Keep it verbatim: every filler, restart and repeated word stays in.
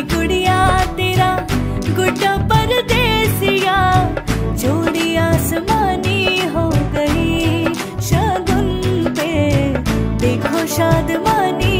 गुड़िया तेरा गुड्डा परदेसिया, जोड़ी आसमानी हो गई। शगुन पे देखो शादमानी